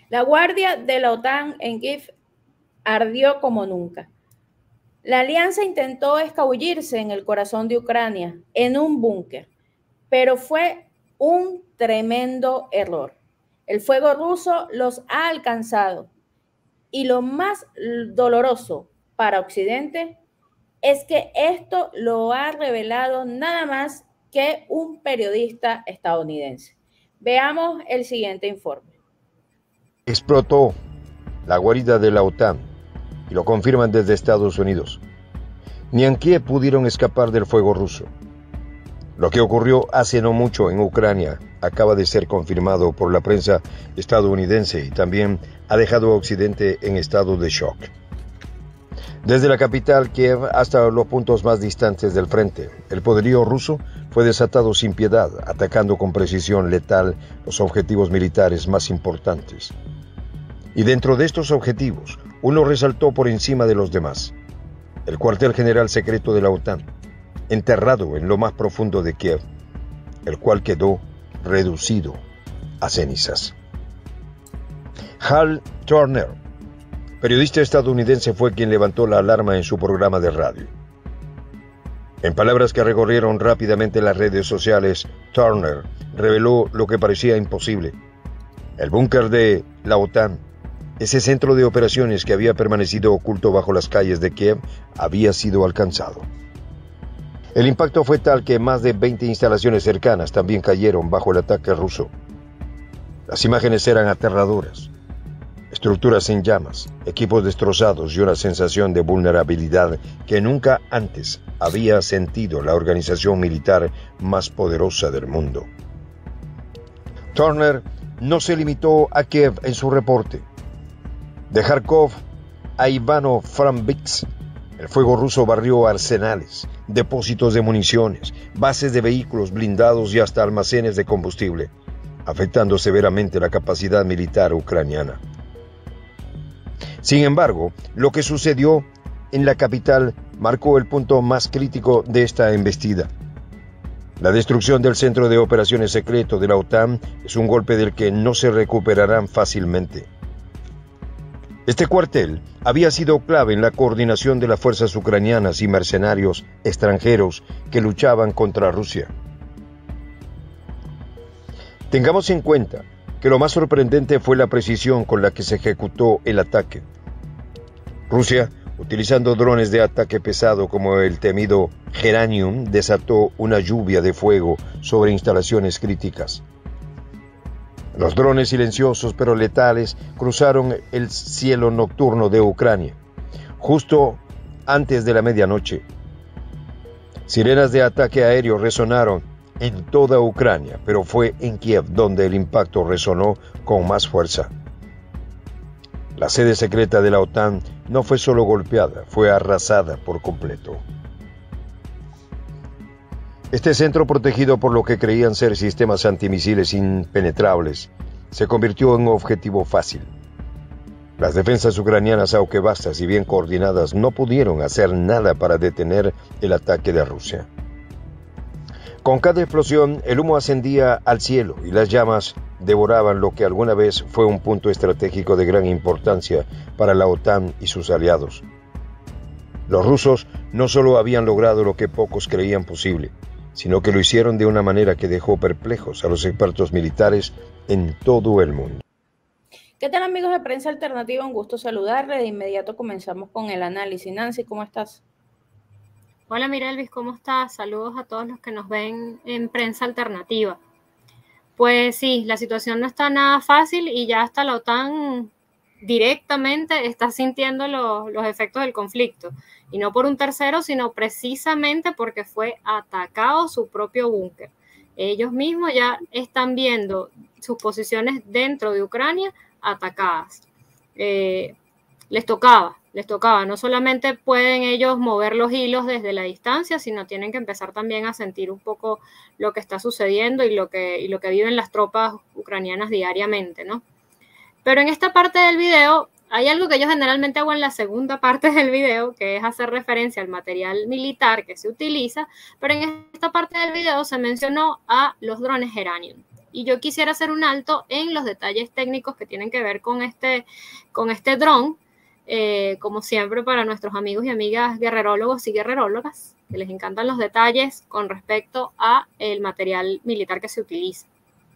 La guardia de la OTAN en Kiev ardió como nunca. La alianza intentó escabullirse en el corazón de Ucrania, en un búnker, pero fue un tremendo error. El fuego ruso los ha alcanzado y lo más doloroso para Occidente es que esto lo ha revelado nada más que un periodista estadounidense. Veamos el siguiente informe. Explotó la guarida de la OTAN y lo confirman desde Estados Unidos. Ni en Kiev pudieron escapar del fuego ruso. Lo que ocurrió hace no mucho en Ucrania acaba de ser confirmado por la prensa estadounidense y también ha dejado a Occidente en estado de shock. Desde la capital Kiev hasta los puntos más distantes del frente, el poderío ruso fue desatado sin piedad, atacando con precisión letal los objetivos militares más importantes. Y dentro de estos objetivos, uno resaltó por encima de los demás: el cuartel general secreto de la OTAN, enterrado en lo más profundo de Kiev, el cual quedó reducido a cenizas. Hal Turner, periodista estadounidense, fue quien levantó la alarma en su programa de radio. En palabras que recorrieron rápidamente las redes sociales, Turner reveló lo que parecía imposible. El búnker de la OTAN, ese centro de operaciones que había permanecido oculto bajo las calles de Kiev, había sido alcanzado. El impacto fue tal que más de 20 instalaciones cercanas también cayeron bajo el ataque ruso. Las imágenes eran aterradoras. Estructuras en llamas, equipos destrozados y una sensación de vulnerabilidad que nunca antes había sentido la organización militar más poderosa del mundo. Turner no se limitó a Kiev en su reporte. De Kharkov a Ivano-Frankivsk, el fuego ruso barrió arsenales, depósitos de municiones, bases de vehículos blindados y hasta almacenes de combustible, afectando severamente la capacidad militar ucraniana. Sin embargo, lo que sucedió en la capital marcó el punto más crítico de esta embestida. La destrucción del centro de operaciones secreto de la OTAN es un golpe del que no se recuperarán fácilmente. Este cuartel había sido clave en la coordinación de las fuerzas ucranianas y mercenarios extranjeros que luchaban contra Rusia. Tengamos en cuenta que lo más sorprendente fue la precisión con la que se ejecutó el ataque. Rusia, utilizando drones de ataque pesado como el temido Geranium, desató una lluvia de fuego sobre instalaciones críticas. Los drones silenciosos pero letales cruzaron el cielo nocturno de Ucrania, justo antes de la medianoche. Sirenas de ataque aéreo resonaron en toda Ucrania, pero fue en Kiev donde el impacto resonó con más fuerza. La sede secreta de la OTAN no fue solo golpeada, fue arrasada por completo. Este centro, protegido por lo que creían ser sistemas antimisiles impenetrables, se convirtió en un objetivo fácil. Las defensas ucranianas, aunque vastas y bien coordinadas, no pudieron hacer nada para detener el ataque de Rusia. Con cada explosión, el humo ascendía al cielo y las llamas devoraban lo que alguna vez fue un punto estratégico de gran importancia para la OTAN y sus aliados. Los rusos no solo habían logrado lo que pocos creían posible, sino que lo hicieron de una manera que dejó perplejos a los expertos militares en todo el mundo. ¿Qué tal, amigos de Prensa Alternativa? Un gusto saludarles. De inmediato comenzamos con el análisis. Nancy, ¿cómo estás? Hola Mirelvis, ¿cómo estás? Saludos a todos los que nos ven en Prensa Alternativa. Pues sí, la situación no está nada fácil y ya hasta la OTAN directamente está sintiendo los efectos del conflicto. Y no por un tercero, sino precisamente porque fue atacado su propio búnker. Ellos mismos ya están viendo sus posiciones dentro de Ucrania atacadas. Les tocaba. No solamente pueden ellos mover los hilos desde la distancia, sino tienen que empezar también a sentir un poco lo que está sucediendo y lo que viven las tropas ucranianas diariamente, ¿no? Pero en esta parte del video hay algo que yo generalmente hago en la segunda parte del video, que es hacer referencia al material militar que se utiliza, pero en esta parte del video se mencionó a los drones Geranium. Y yo quisiera hacer un alto en los detalles técnicos que tienen que ver con este dron, como siempre para nuestros amigos y amigas guerrerólogos y guerrerólogas, que les encantan los detalles con respecto a el material militar que se utiliza.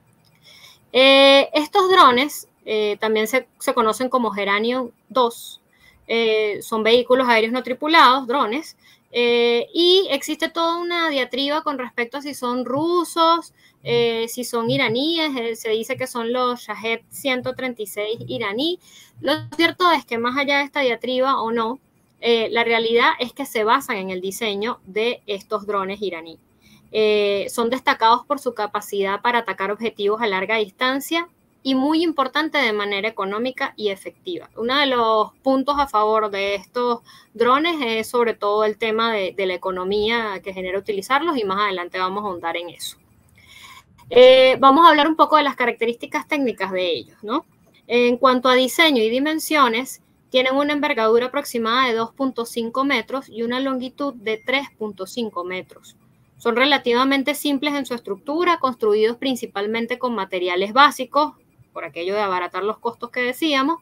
Estos drones también se conocen como Geranium 2, son vehículos aéreos no tripulados, drones, y existe toda una diatriba con respecto a si son rusos, si son iraníes. Se dice que son los Shahed 136 iraní. Lo cierto es que más allá de esta diatriba o no, la realidad es que se basan en el diseño de estos drones iraní. Son destacados por su capacidad para atacar objetivos a larga distancia y, muy importante, de manera económica y efectiva. Uno de los puntos a favor de estos drones es sobre todo el tema de la economía que genera utilizarlos, y más adelante vamos a ahondar en eso. Vamos a hablar un poco de las características técnicas de ellos, ¿no? En cuanto a diseño y dimensiones, tienen una envergadura aproximada de 2.5 metros y una longitud de 3.5 metros. Son relativamente simples en su estructura, construidos principalmente con materiales básicos, por aquello de abaratar los costos que decíamos.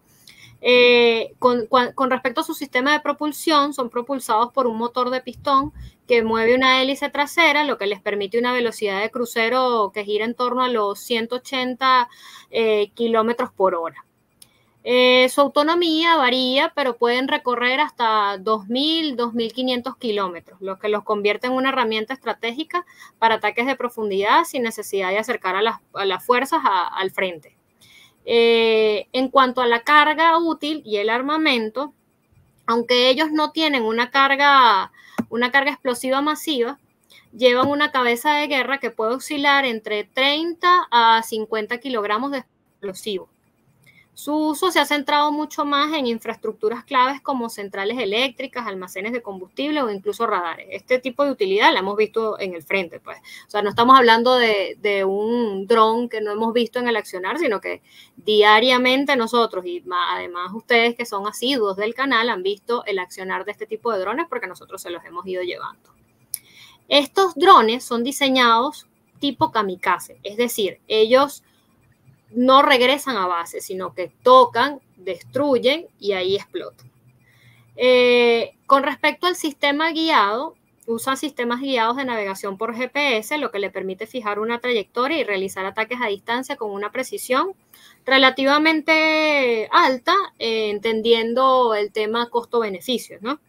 Con respecto a su sistema de propulsión, son propulsados por un motor de pistón que mueve una hélice trasera, lo que les permite una velocidad de crucero que gira en torno a los 180 kilómetros por hora. Su autonomía varía, pero pueden recorrer hasta 2.000, 2.500 kilómetros, lo que los convierte en una herramienta estratégica para ataques de profundidad sin necesidad de acercar a las fuerzas al frente. En cuanto a la carga útil y el armamento, aunque ellos no tienen una carga explosiva masiva, llevan una cabeza de guerra que puede oscilar entre 30 a 50 kilogramos de explosivo. Su uso se ha centrado mucho más en infraestructuras claves como centrales eléctricas, almacenes de combustible o incluso radares. Este tipo de utilidad la hemos visto en el frente, pues. O sea, no estamos hablando de un dron que no hemos visto en el accionar, sino que diariamente nosotros, y además ustedes que son asiduos del canal, han visto el accionar de este tipo de drones porque nosotros se los hemos ido llevando. Estos drones son diseñados tipo kamikaze, es decir, ellos no regresan a base, sino que tocan, destruyen y ahí explotan. Con respecto al sistema guiado, usan sistemas guiados de navegación por GPS, lo que le permite fijar una trayectoria y realizar ataques a distancia con una precisión relativamente alta, entendiendo el tema costo-beneficio, ¿no?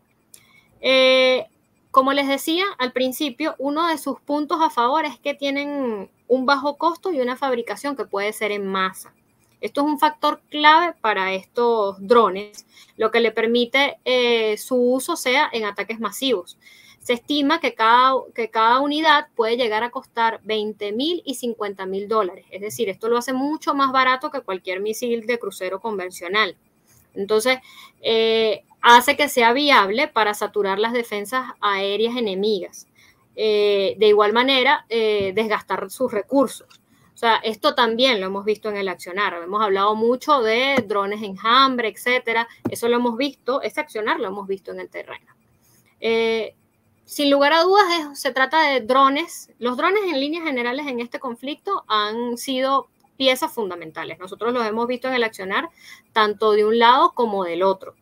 Como les decía al principio, uno de sus puntos a favor es que tienen un bajo costo y una fabricación que puede ser en masa. Esto es un factor clave para estos drones, lo que le permite su uso sea en ataques masivos. Se estima que cada unidad puede llegar a costar $20,000 y $50,000. Es decir, esto lo hace mucho más barato que cualquier misil de crucero convencional. Entonces, hace que sea viable para saturar las defensas aéreas enemigas. De igual manera, desgastar sus recursos. O sea, esto también lo hemos visto en el accionar. Hemos hablado mucho de drones enjambre, etcétera. Eso lo hemos visto, ese accionar lo hemos visto en el terreno. Sin lugar a dudas, se trata de drones. Los drones en líneas generales en este conflicto han sido piezas fundamentales. Nosotros los hemos visto en el accionar tanto de un lado como del otro.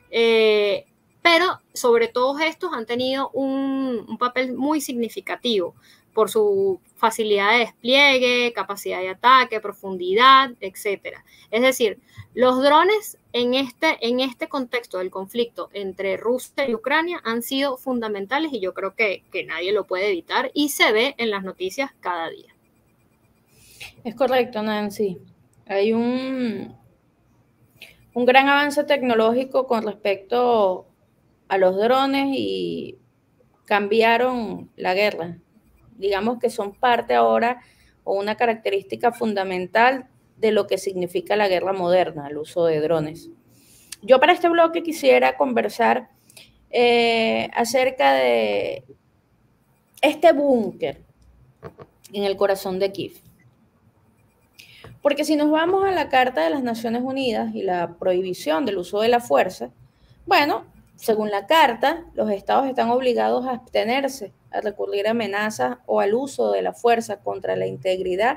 Pero sobre todos estos han tenido un papel muy significativo por su facilidad de despliegue, capacidad de ataque, profundidad, etcétera. Es decir, los drones en este contexto del conflicto entre Rusia y Ucrania han sido fundamentales y yo creo que nadie lo puede evitar y se ve en las noticias cada día. Es correcto, Nancy. Hay un gran avance tecnológico con respecto a los drones y cambiaron la guerra. Digamos que son parte ahora o una característica fundamental de lo que significa la guerra moderna, el uso de drones. Yo para este bloque quisiera conversar acerca de este búnker en el corazón de Kiev. Porque si nos vamos a la Carta de las Naciones Unidas y la prohibición del uso de la fuerza, bueno, según la Carta, los estados están obligados a abstenerse a recurrir a amenazas o al uso de la fuerza contra la integridad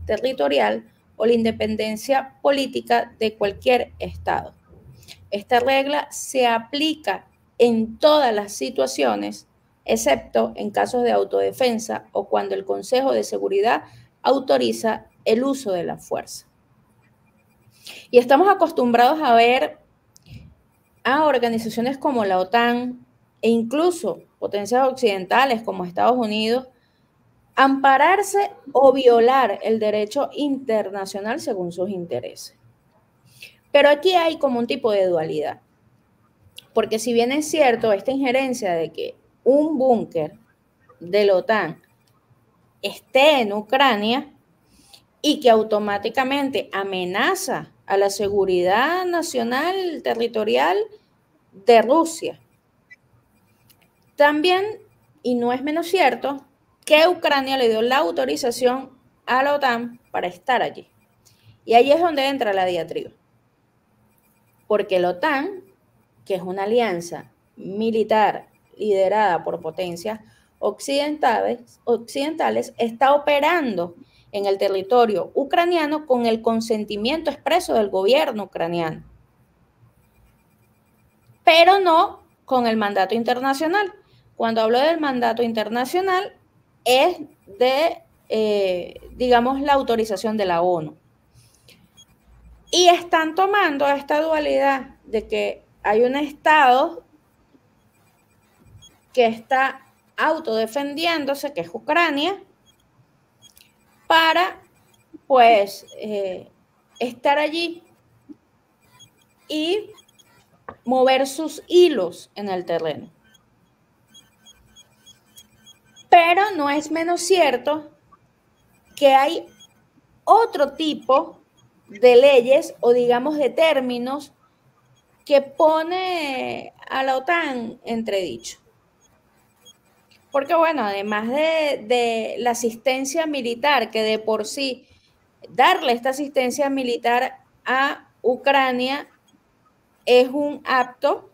territorial o la independencia política de cualquier Estado. Esta regla se aplica en todas las situaciones, excepto en casos de autodefensa o cuando el Consejo de Seguridad autoriza el uso de la fuerza. Y estamos acostumbrados a ver a organizaciones como la OTAN e incluso potencias occidentales como Estados Unidos ampararse o violar el derecho internacional según sus intereses. Pero aquí hay como un tipo de dualidad, porque si bien es cierto esta injerencia de que un búnker de la OTAN esté en Ucrania y que automáticamente amenaza a la seguridad nacional territorial de Rusia, también, y no es menos cierto, que Ucrania le dio la autorización a la OTAN para estar allí. Y ahí es donde entra la diatriba. Porque la OTAN, que es una alianza militar liderada por potencias occidentales, está operando en el territorio ucraniano con el consentimiento expreso del gobierno ucraniano, pero no con el mandato internacional. Cuando hablo del mandato internacional es de, digamos, la autorización de la ONU. Y están tomando esta dualidad de que hay un Estado que está autodefendiéndose, que es Ucrania, para, pues, estar allí y mover sus hilos en el terreno. Pero no es menos cierto que hay otro tipo de leyes o digamos de términos que pone a la OTAN entredicho. Porque bueno, además de la asistencia militar, que de por sí darle esta asistencia militar a Ucrania es un acto,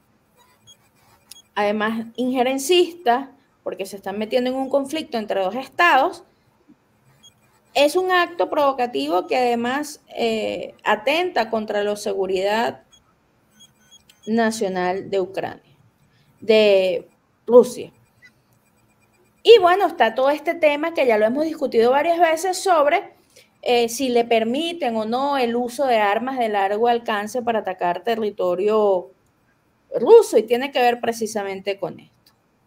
además injerencista, porque se están metiendo en un conflicto entre dos estados, es un acto provocativo que además atenta contra la seguridad nacional de Ucrania, de Rusia. Y bueno, está todo este tema que ya lo hemos discutido varias veces sobre si le permiten o no el uso de armas de largo alcance para atacar territorio ruso, y tiene que ver precisamente con esto.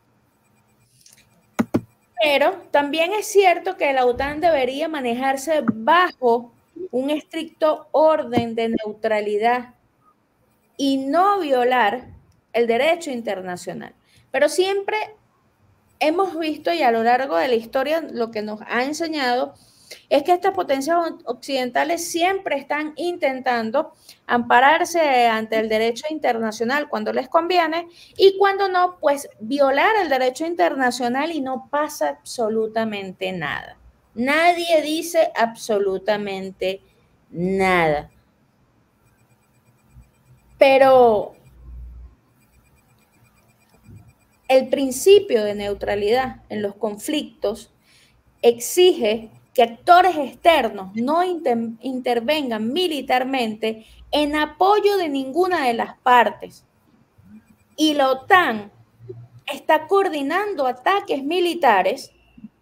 Pero también es cierto que la OTAN debería manejarse bajo un estricto orden de neutralidad y no violar el derecho internacional. Pero siempre hemos visto, y a lo largo de la historia lo que nos ha enseñado es que estas potencias occidentales siempre están intentando ampararse ante el derecho internacional cuando les conviene, y cuando no, pues violar el derecho internacional y no pasa absolutamente nada. Nadie dice absolutamente nada. Pero el principio de neutralidad en los conflictos exige que actores externos no intervengan militarmente en apoyo de ninguna de las partes. Y la OTAN está coordinando ataques militares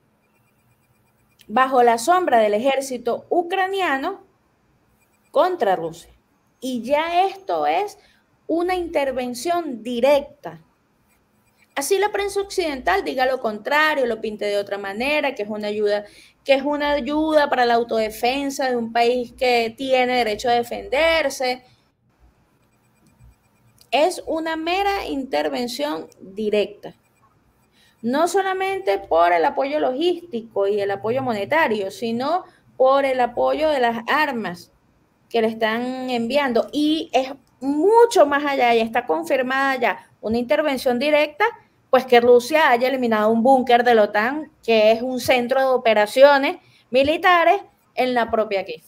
bajo la sombra del ejército ucraniano contra Rusia. Y ya esto es una intervención directa. Así la prensa occidental diga lo contrario, lo pinte de otra manera, que es una ayuda para la autodefensa de un país que tiene derecho a defenderse. Es una mera intervención directa. No solamente por el apoyo logístico y el apoyo monetario, sino por el apoyo de las armas que le están enviando. Y es mucho más allá, ya está confirmada ya una intervención directa, pues que Rusia haya eliminado un búnker de la OTAN, que es un centro de operaciones militares en la propia Kiev.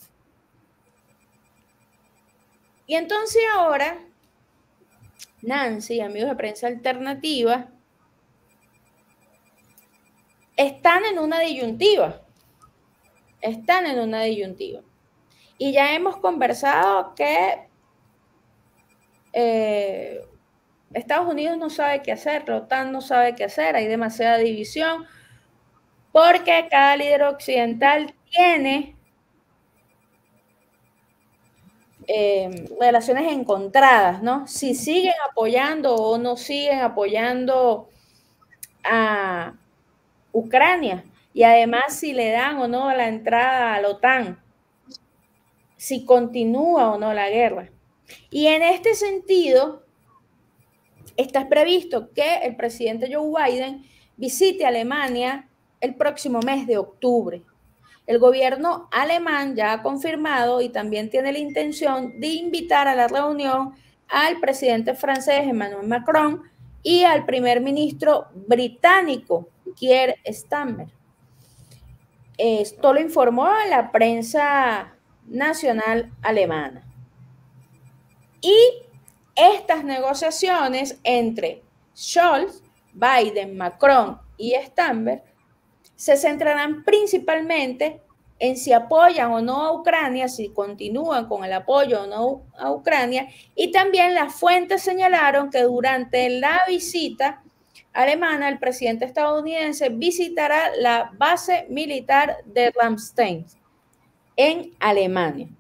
Y entonces ahora, Nancy, amigos de Prensa Alternativa, están en una disyuntiva. están en una disyuntiva. Y ya hemos conversado que Estados Unidos no sabe qué hacer, la OTAN no sabe qué hacer, hay demasiada división, porque cada líder occidental tiene relaciones encontradas, ¿no? Si siguen apoyando o no siguen apoyando a Ucrania, y además si le dan o no la entrada a la OTAN, si continúa o no la guerra. Y en este sentido, está previsto que el presidente Joe Biden visite Alemania el próximo mes de octubre. El gobierno alemán ya ha confirmado y también tiene la intención de invitar a la reunión al presidente francés Emmanuel Macron y al primer ministro británico Keir Starmer. Esto lo informó la prensa nacional alemana. Y estas negociaciones entre Scholz, Biden, Macron y Starmer se centrarán principalmente en si apoyan o no a Ucrania, si continúan con el apoyo o no a Ucrania, y también las fuentes señalaron que durante la visita alemana, el presidente estadounidense visitará la base militar de Ramstein en Alemania.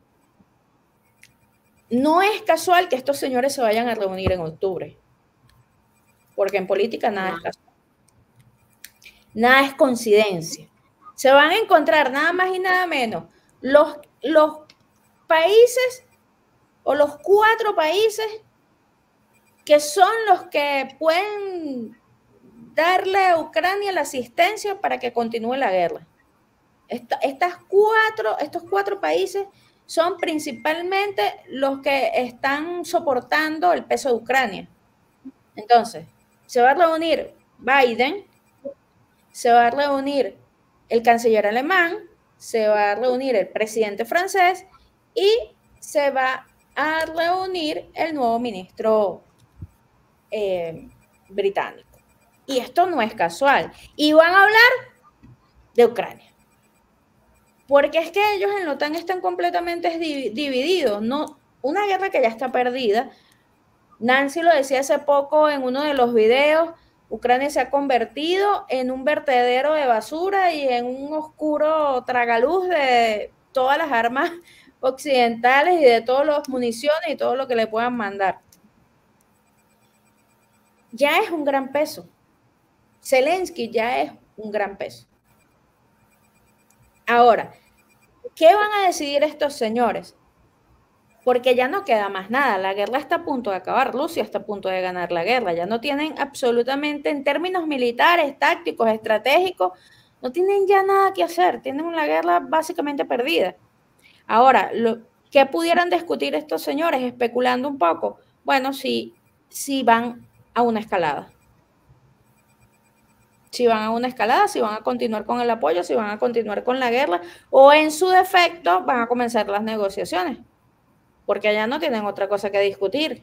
No es casual que estos señores se vayan a reunir en octubre, porque en política nada es casual. Nada es coincidencia. Se van a encontrar nada más y nada menos los países o los 4 países que son los que pueden darle a Ucrania la asistencia para que continúe la guerra. Estos 4 países son principalmente los que están soportando el peso de Ucrania. Entonces, se va a reunir Biden, se va a reunir el canciller alemán, se va a reunir el presidente francés y se va a reunir el nuevo ministro británico. Y esto no es casual. Y van a hablar de Ucrania. Porque es que ellos en la OTAN están completamente divididos. No, una guerra que ya está perdida. Nancy lo decía hace poco en uno de los videos. Ucrania se ha convertido en un vertedero de basura y en un oscuro tragaluz de todas las armas occidentales y de todas las municiones y todo lo que le puedan mandar. Ya es un gran peso. Zelensky ya es un gran peso. Ahora, ¿qué van a decidir estos señores? Porque ya no queda más nada, la guerra está a punto de acabar, Rusia está a punto de ganar la guerra, ya no tienen absolutamente en términos militares, tácticos, estratégicos, no tienen ya nada que hacer, tienen una guerra básicamente perdida. Ahora, ¿qué pudieran discutir estos señores especulando un poco? Bueno, si van a una escalada. Si van a una escalada, si van a continuar con el apoyo, si van a continuar con la guerra, o en su defecto van a comenzar las negociaciones, porque allá no tienen otra cosa que discutir.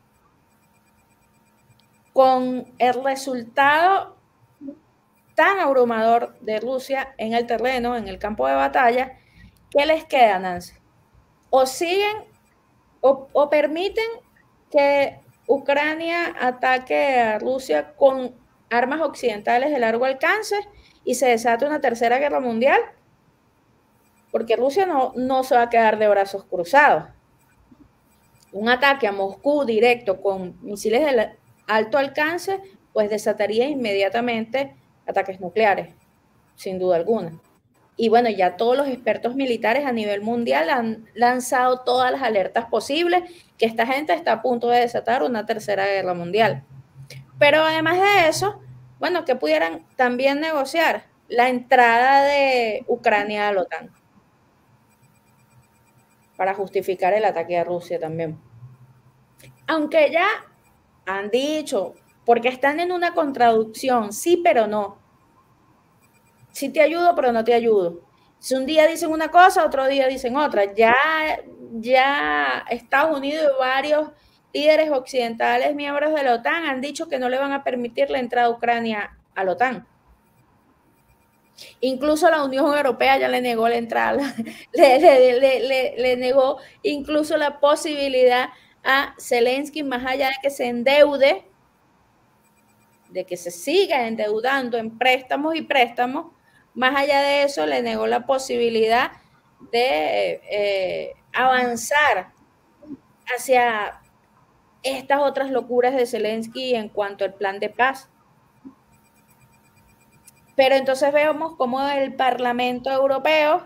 Con el resultado tan abrumador de Rusia en el terreno, en el campo de batalla, ¿qué les queda, Nancy? O siguen o permiten que Ucrania ataque a Rusia con armas occidentales de largo alcance y se desata una tercera guerra mundial, porque Rusia no se va a quedar de brazos cruzados. Un ataque a Moscú directo con misiles de alto alcance, pues desataría inmediatamente ataques nucleares, sin duda alguna. Y bueno, ya todos los expertos militares a nivel mundial han lanzado todas las alertas posibles que esta gente está a punto de desatar una tercera guerra mundial. Pero además de eso, bueno, que pudieran también negociar la entrada de Ucrania a la OTAN para justificar el ataque a Rusia también. Aunque ya han dicho, porque están en una contradicción, sí pero no. Sí te ayudo, pero no te ayudo. Si un día dicen una cosa, otro día dicen otra. Ya Estados Unidos y varios líderes occidentales, miembros de la OTAN, han dicho que no le van a permitir la entrada a Ucrania a la OTAN. Incluso la Unión Europea ya le negó la entrada, le negó incluso la posibilidad a Zelensky, más allá de que se endeude, de que se siga endeudando en préstamos y préstamos, más allá de eso le negó la posibilidad de avanzar hacia estas otras locuras de Zelensky en cuanto al plan de paz. Pero entonces vemos cómo el Parlamento Europeo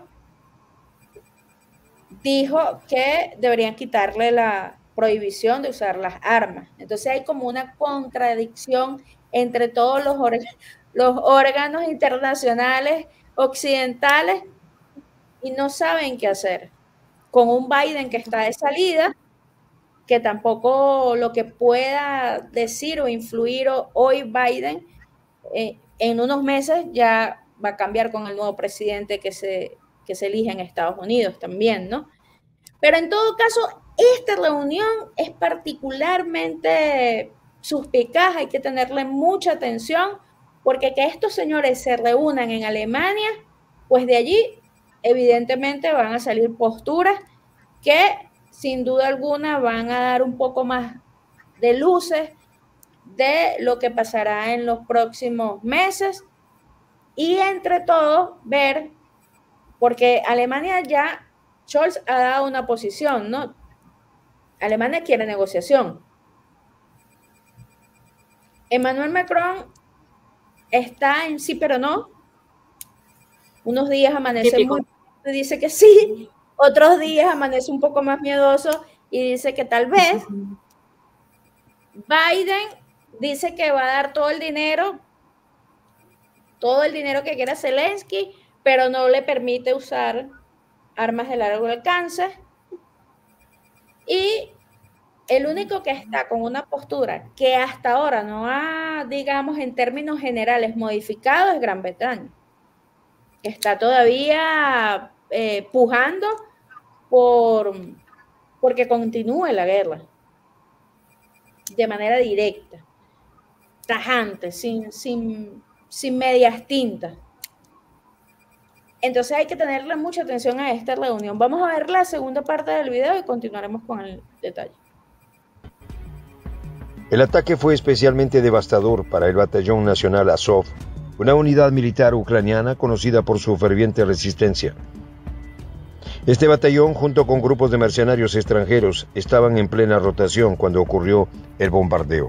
dijo que deberían quitarle la prohibición de usar las armas. Entonces hay como una contradicción entre todos los órganos internacionales occidentales y no saben qué hacer. Con un Biden que está de salida, que tampoco lo que pueda decir o influir hoy Biden, en unos meses ya va a cambiar con el nuevo presidente que se elige en Estados Unidos también, ¿no? Pero en todo caso, esta reunión es particularmente suspicaz, hay que tenerle mucha atención, porque que estos señores se reúnan en Alemania, pues de allí evidentemente van a salir posturas que sin duda alguna van a dar un poco más de luces de lo que pasará en los próximos meses y entre todos ver, porque Alemania ya, Scholz ha dado una posición, ¿no? Alemania quiere negociación. Emmanuel Macron está en sí pero no. Unos días amanece muy y dice que sí, otros días amanece un poco más miedoso y dice que tal vez. Biden dice que va a dar todo el dinero que quiera Zelensky, pero no le permite usar armas de largo alcance. Y el único que está con una postura que hasta ahora no ha, digamos, en términos generales modificado es Gran Bretaña, que está todavía pujando porque continúe la guerra de manera directa, tajante, sin medias tintas. Entonces hay que tenerle mucha atención a esta reunión. Vamos a ver la segunda parte del video y continuaremos con el detalle. El ataque fue especialmente devastador para el Batallón Nacional Azov, una unidad militar ucraniana conocida por su ferviente resistencia. Este batallón, junto con grupos de mercenarios extranjeros, estaban en plena rotación cuando ocurrió el bombardeo.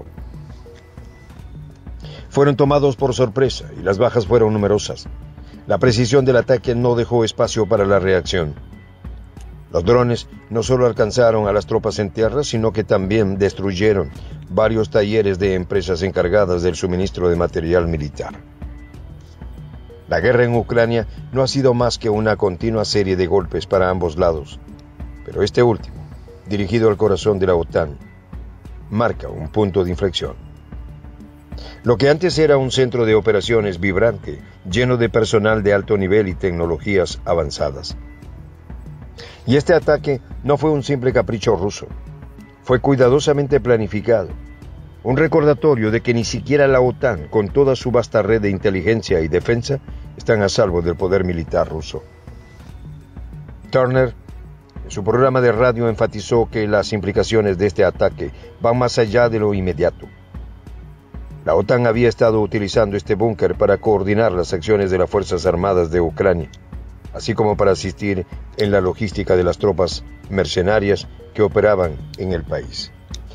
Fueron tomados por sorpresa y las bajas fueron numerosas. La precisión del ataque no dejó espacio para la reacción. Los drones no solo alcanzaron a las tropas en tierra, sino que también destruyeron varios talleres de empresas encargadas del suministro de material militar. La guerra en Ucrania no ha sido más que una continua serie de golpes para ambos lados, pero este último, dirigido al corazón de la OTAN, marca un punto de inflexión. Lo que antes era un centro de operaciones vibrante, lleno de personal de alto nivel y tecnologías avanzadas. Y este ataque no fue un simple capricho ruso, fue cuidadosamente planificado, un recordatorio de que ni siquiera la OTAN, con toda su vasta red de inteligencia y defensa, están a salvo del poder militar ruso. Turner, en su programa de radio, enfatizó que las implicaciones de este ataque van más allá de lo inmediato. La OTAN había estado utilizando este búnker para coordinar las acciones de las Fuerzas Armadas de Ucrania, así como para asistir en la logística de las tropas mercenarias que operaban en el país.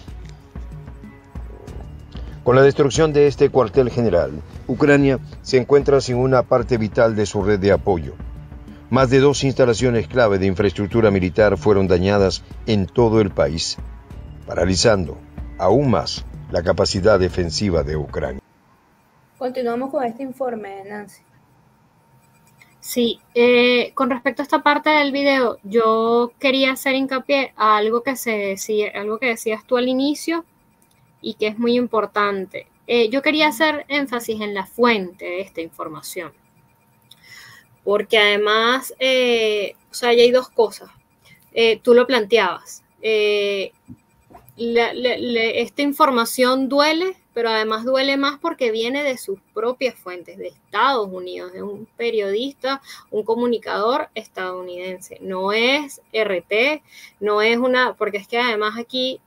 Con la destrucción de este cuartel general, Ucrania se encuentra sin una parte vital de su red de apoyo. Más de 2 instalaciones clave de infraestructura militar fueron dañadas en todo el país, paralizando aún más la capacidad defensiva de Ucrania. Continuamos con este informe, Nancy. Sí, con respecto a esta parte del video, yo quería hacer hincapié a algo que decías tú al inicio y que es muy importante. Yo quería hacer énfasis en la fuente de esta información, porque además, ya hay 2 cosas. Tú lo planteabas. Esta información duele pero además duele más porque viene de sus propias fuentes, de Estados Unidos, de un periodista, un comunicador estadounidense. No es RT, no es una, porque es que además aquí,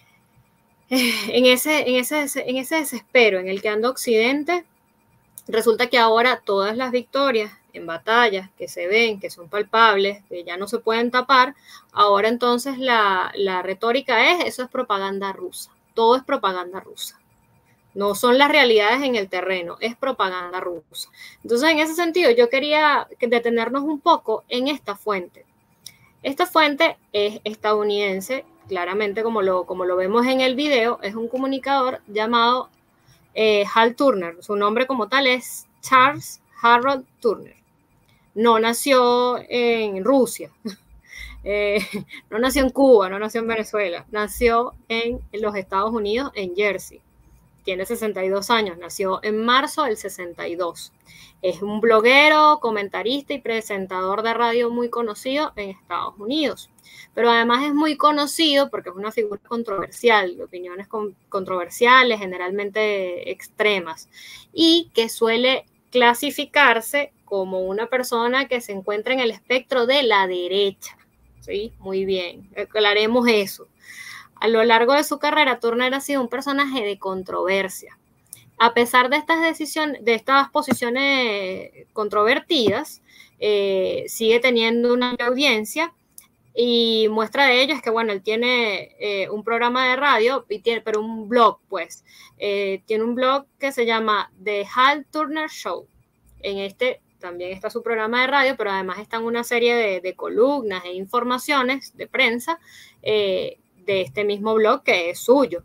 en ese desespero en el que anda Occidente, resulta que ahora todas las victorias en batallas que se ven, que son palpables, que ya no se pueden tapar, ahora entonces la retórica es, eso es propaganda rusa, todo es propaganda rusa. No son las realidades en el terreno, es propaganda rusa. Entonces, en ese sentido, yo quería detenernos un poco en esta fuente. Esta fuente es estadounidense, claramente como lo vemos en el video, es un comunicador llamado Hal Turner. Su nombre como tal es Charles Harold Turner. No nació en Rusia, no nació en Cuba, no nació en Venezuela, nació en los Estados Unidos, en Jersey. Tiene 62 años, nació en marzo del 62. Es un bloguero, comentarista y presentador de radio muy conocido en Estados Unidos. Pero además es muy conocido porque es una figura controversial, de opiniones controversiales, generalmente extremas, y que suele clasificarse como una persona que se encuentra en el espectro de la derecha. ¿Sí? Muy bien, aclaremos eso. A lo largo de su carrera, Turner ha sido un personaje de controversia. A pesar de estas decisiones, de estas posiciones controvertidas, sigue teniendo una audiencia, y muestra de ello es que, bueno, él tiene un programa de radio, pero un blog, pues. Tiene un blog que se llama The Hal Turner Show. En este también está su programa de radio, pero además están una serie de columnas e informaciones de prensa de este mismo blog que es suyo.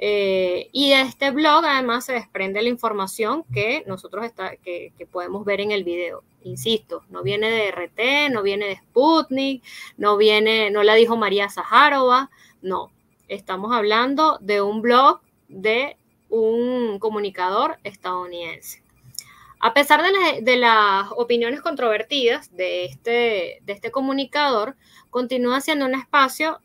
Y de este blog además se desprende la información que nosotros que podemos ver en el video. Insisto, no viene de RT, no viene de Sputnik, no la dijo María Zaharova, no. Estamos hablando de un blog de un comunicador estadounidense. A pesar de las opiniones controvertidas de este comunicador, continúa siendo un espacio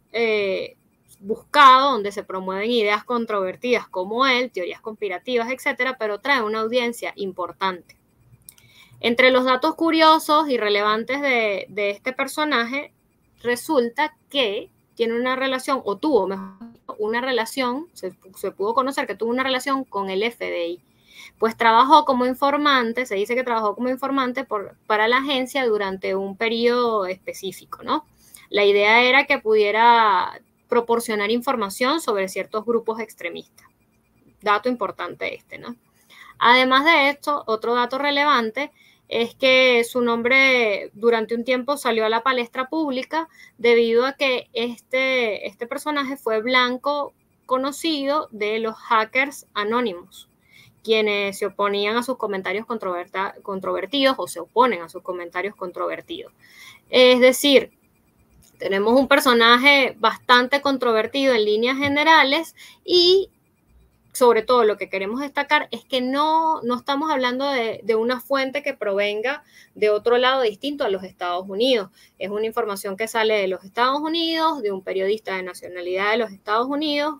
buscado donde se promueven ideas controvertidas como él, teorías conspirativas, etcétera, pero trae una audiencia importante. Entre los datos curiosos y relevantes de este personaje, resulta que tiene una relación, o tuvo una relación, se pudo conocer que tuvo una relación con el FBI. Pues trabajó como informante, se dice que trabajó como informante para la agencia durante un periodo específico, ¿no? La idea era que pudiera proporcionar información sobre ciertos grupos extremistas. Dato importante este, ¿no? Además de esto, otro dato relevante es que su nombre durante un tiempo salió a la palestra pública debido a que este personaje fue blanco conocido de los hackers anónimos, quienes se oponían a sus comentarios controvertidos o se oponen a sus comentarios controvertidos. Es decir, tenemos un personaje bastante controvertido en líneas generales y sobre todo lo que queremos destacar es que no estamos hablando de una fuente que provenga de otro lado distinto a los Estados Unidos. Es una información que sale de los Estados Unidos, de un periodista de nacionalidad de los Estados Unidos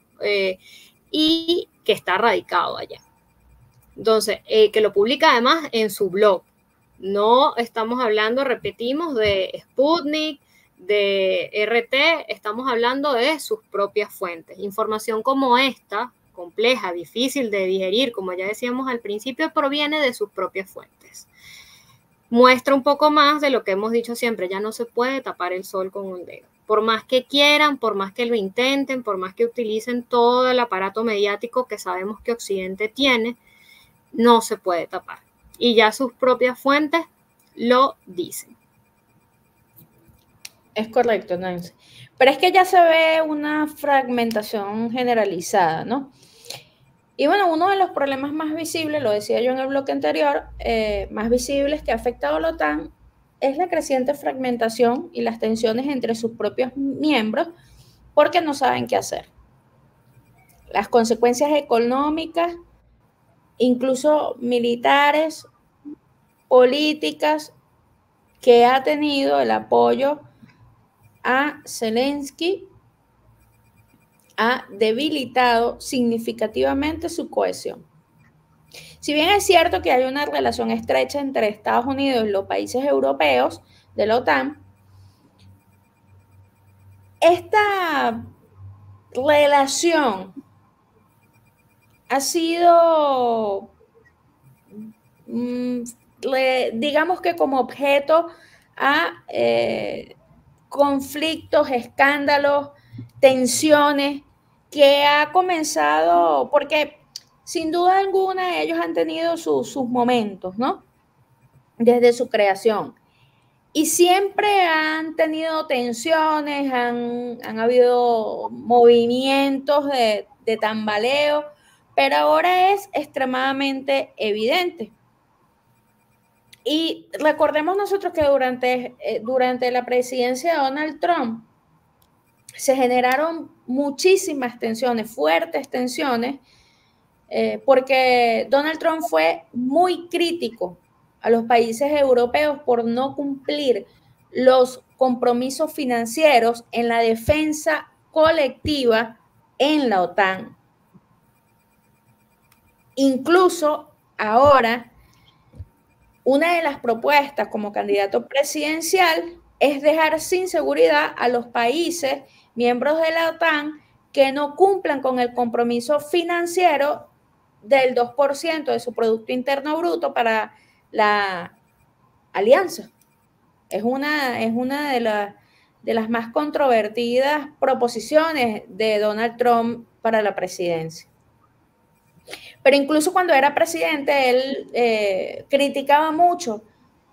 y que está radicado allá. Entonces, que lo publica además en su blog. No estamos hablando, repetimos, de Sputnik, de RT, estamos hablando de sus propias fuentes. Información como esta, compleja, difícil de digerir, como ya decíamos al principio, proviene de sus propias fuentes. Muestra un poco más de lo que hemos dicho siempre, ya no se puede tapar el sol con un dedo. Por más que quieran, por más que lo intenten, por más que utilicen todo el aparato mediático que sabemos que Occidente tiene, no se puede tapar. Y ya sus propias fuentes lo dicen. Es correcto, Nancy. Pero es que ya se ve una fragmentación generalizada, ¿no? Y bueno, uno de los problemas más visibles, lo decía yo en el bloque anterior, más visibles que ha afectado a la OTAN, es la creciente fragmentación y las tensiones entre sus propios miembros porque no saben qué hacer. Las consecuencias económicas, incluso militares, políticas, que ha tenido el apoyo a Zelensky ha debilitado significativamente su cohesión. Si bien es cierto que hay una relación estrecha entre Estados Unidos y los países europeos de la OTAN, esta relación ha sido, digamos que como objeto a conflictos, escándalos, tensiones, que ha comenzado, porque sin duda alguna ellos han tenido sus momentos, ¿no? Desde su creación. Y siempre han tenido tensiones, han habido movimientos de tambaleo, pero ahora es extremadamente evidente. Y recordemos nosotros que durante la presidencia de Donald Trump se generaron muchísimas tensiones, fuertes tensiones, porque Donald Trump fue muy crítico a los países europeos por no cumplir los compromisos financieros en la defensa colectiva en la OTAN. Incluso ahora, una de las propuestas como candidato presidencial es dejar sin seguridad a los países miembros de la OTAN que no cumplan con el compromiso financiero del 2% de su Producto Interno Bruto para la alianza. Es una de las más controvertidas proposiciones de Donald Trump para la presidencia. Pero incluso cuando era presidente, él criticaba mucho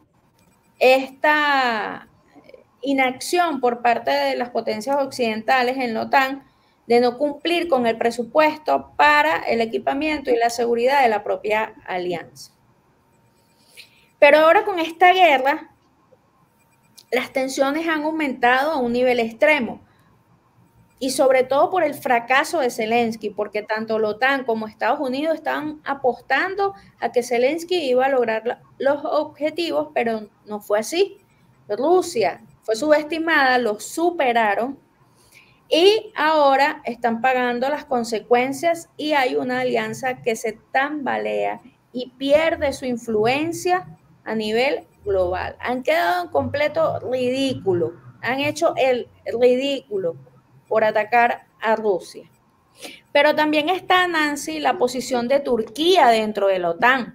esta inacción por parte de las potencias occidentales en la OTAN de no cumplir con el presupuesto para el equipamiento y la seguridad de la propia alianza. Pero ahora con esta guerra, las tensiones han aumentado a un nivel extremo. Y sobre todo por el fracaso de Zelensky, porque tanto la OTAN como Estados Unidos estaban apostando a que Zelensky iba a lograr los objetivos, pero no fue así. Rusia fue subestimada, los superaron y ahora están pagando las consecuencias y hay una alianza que se tambalea y pierde su influencia a nivel global. Han quedado en completo ridículo, han hecho el ridículo por atacar a Rusia. Pero también está, Nancy, la posición de Turquía dentro de la OTAN.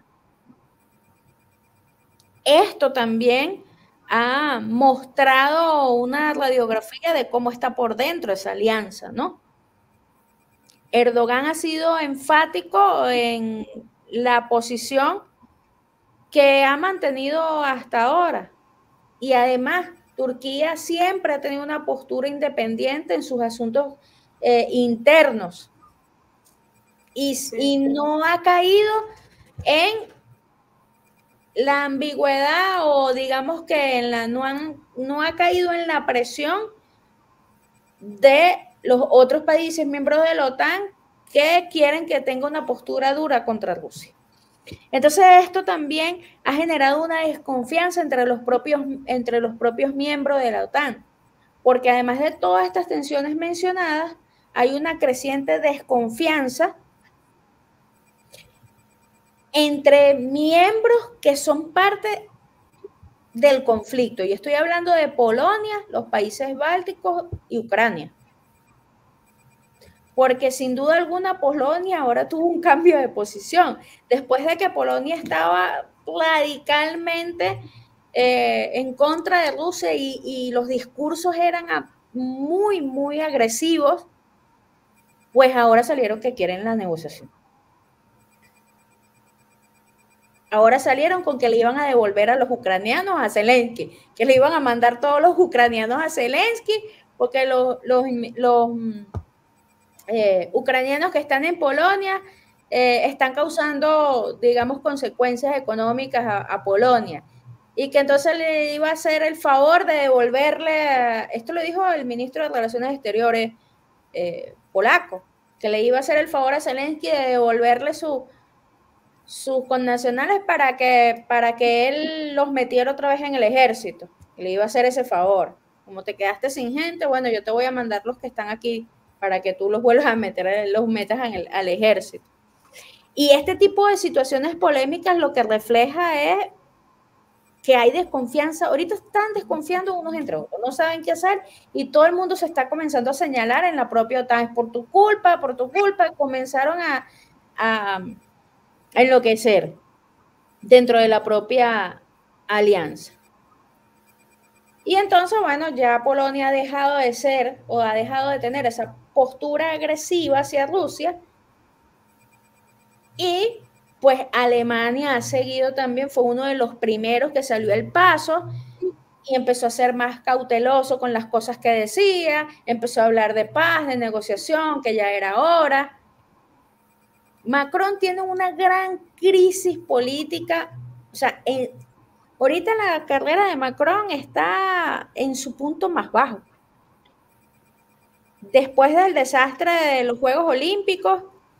Esto también ha mostrado una radiografía de cómo está por dentro esa alianza, ¿no? Erdogan ha sido enfático en la posición que ha mantenido hasta ahora. Y además, Turquía siempre ha tenido una postura independiente en sus asuntos internos y no ha caído en la ambigüedad o digamos que no ha caído en la presión de los otros países miembros de la OTAN que quieren que tenga una postura dura contra Rusia. Entonces esto también ha generado una desconfianza entre los propios miembros de la OTAN, porque además de todas estas tensiones mencionadas, hay una creciente desconfianza entre miembros que son parte del conflicto. Y estoy hablando de Polonia, los países bálticos y Ucrania. Porque sin duda alguna Polonia ahora tuvo un cambio de posición. Después de que Polonia estaba radicalmente en contra de Rusia y los discursos eran muy, muy agresivos, pues ahora salieron que quieren la negociación. Ahora salieron con que le iban a devolver a los ucranianos a Zelensky, que le iban a mandar todos los ucranianos a Zelensky, porque los ucranianos que están en Polonia están causando, digamos, consecuencias económicas a Polonia. Y que entonces le iba a hacer el favor de devolverle, esto lo dijo el ministro de Relaciones Exteriores polaco, que le iba a hacer el favor a Zelensky de devolverle sus connacionales para que él los metiera otra vez en el ejército. Y le iba a hacer ese favor. Como te quedaste sin gente, bueno, yo te voy a mandar los que están aquí para que tú los vuelvas a meter, los metas al ejército. Y este tipo de situaciones polémicas lo que refleja es que hay desconfianza. Ahorita están desconfiando unos entre otros, no saben qué hacer y todo el mundo se está comenzando a señalar en la propia OTAN. Es por tu culpa, comenzaron a enloquecer dentro de la propia alianza. Y entonces, bueno, ya Polonia ha dejado de ser o ha dejado de tener esa postura agresiva hacia Rusia y pues Alemania ha seguido también, fue uno de los primeros que salió el paso y empezó a ser más cauteloso con las cosas que decía, empezó a hablar de paz, de negociación, que ya era hora. Macron tiene una gran crisis política, o sea, ahorita la carrera de Macron está en su punto más bajo. Después del desastre de los Juegos Olímpicos,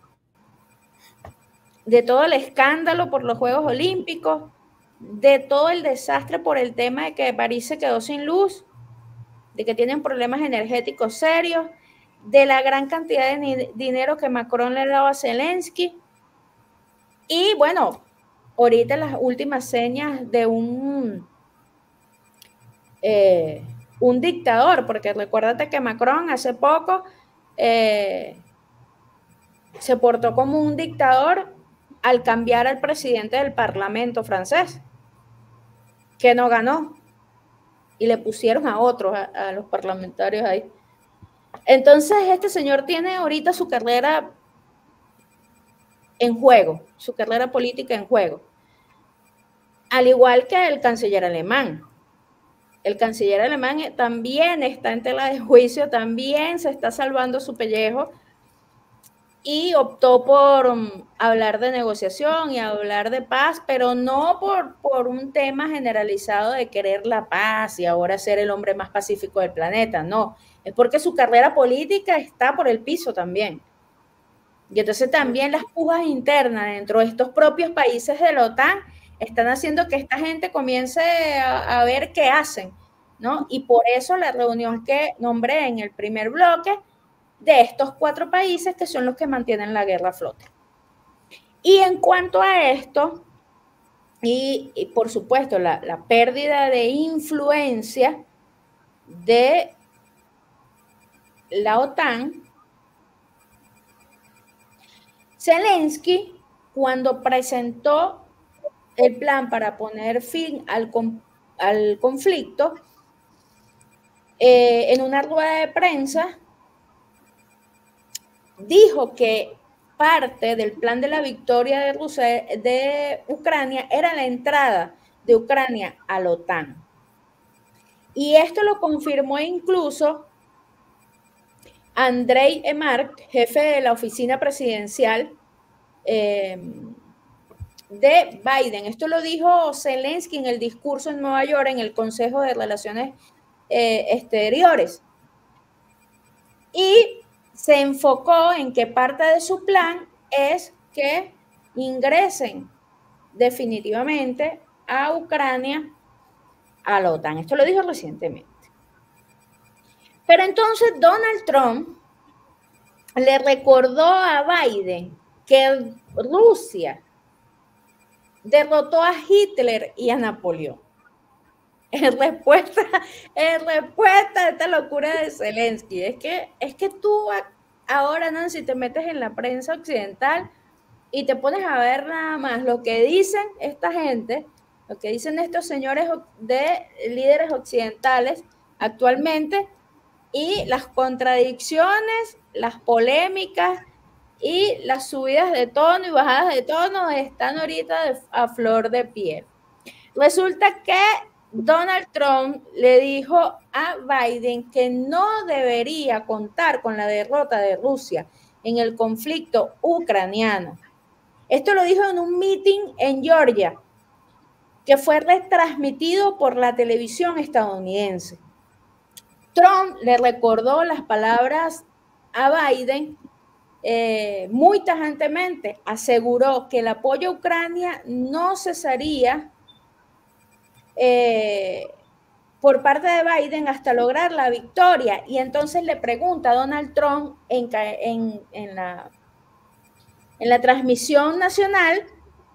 de todo el escándalo por los Juegos Olímpicos, de todo el desastre por el tema de que París se quedó sin luz, de que tienen problemas energéticos serios, de la gran cantidad de dinero que Macron le daba a Zelensky. Y bueno, ahorita las últimas señas de un dictador, porque recuérdate que Macron hace poco se portó como un dictador al cambiar al presidente del Parlamento francés, que no ganó, y le pusieron a otros, a los parlamentarios ahí. Entonces este señor tiene ahorita su carrera en juego, su carrera política en juego, al igual que el canciller alemán. El canciller alemán también está en tela de juicio, también se está salvando su pellejo y optó por hablar de negociación y hablar de paz, pero no por un tema generalizado de querer la paz y ahora ser el hombre más pacífico del planeta, no, es porque su carrera política está por el piso también. Y entonces también las pujas internas dentro de estos propios países de la OTAN están haciendo que esta gente comience a ver qué hacen, ¿no? Y por eso la reunión que nombré en el primer bloque de estos 4 países que son los que mantienen la guerra a flote. Y en cuanto a esto, y por supuesto la pérdida de influencia de la OTAN, Zelensky, cuando presentó el plan para poner fin al conflicto, en una rueda de prensa, dijo que parte del plan de la victoria de Rusia, de Ucrania, era la entrada de Ucrania a la OTAN. Y esto lo confirmó incluso Andrei Emark, jefe de la oficina presidencial de Biden. Esto lo dijo Zelensky en el discurso en Nueva York en el Consejo de Relaciones Exteriores. Y se enfocó en que parte de su plan es que ingresen definitivamente a Ucrania a la OTAN. Esto lo dijo recientemente. Pero entonces Donald Trump le recordó a Biden que Rusia derrotó a Hitler y a Napoleón. En respuesta a esta locura de Zelensky, es que tú ahora, Nancy, te metes en la prensa occidental y te pones a ver nada más lo que dicen esta gente, lo que dicen estos señores de líderes occidentales actualmente y las contradicciones, las polémicas y las subidas de tono y bajadas de tono están ahorita a flor de piel. Resulta que Donald Trump le dijo a Biden que no debería contar con la derrota de Rusia en el conflicto ucraniano. Esto lo dijo en un meeting en Georgia, que fue retransmitido por la televisión estadounidense. Trump le recordó las palabras a Biden muy tajantemente. Aseguró que el apoyo a Ucrania no cesaría por parte de Biden hasta lograr la victoria. Y entonces le pregunta a Donald Trump en la transmisión nacional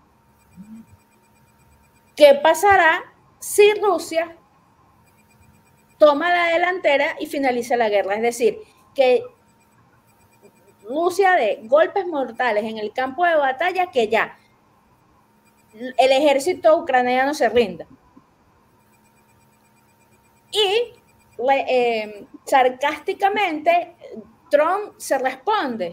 qué pasará si Rusia toma la delantera y finaliza la guerra. Es decir, que Rusia de golpes mortales en el campo de batalla, que ya el ejército ucraniano se rinda. Y sarcásticamente Trump se responde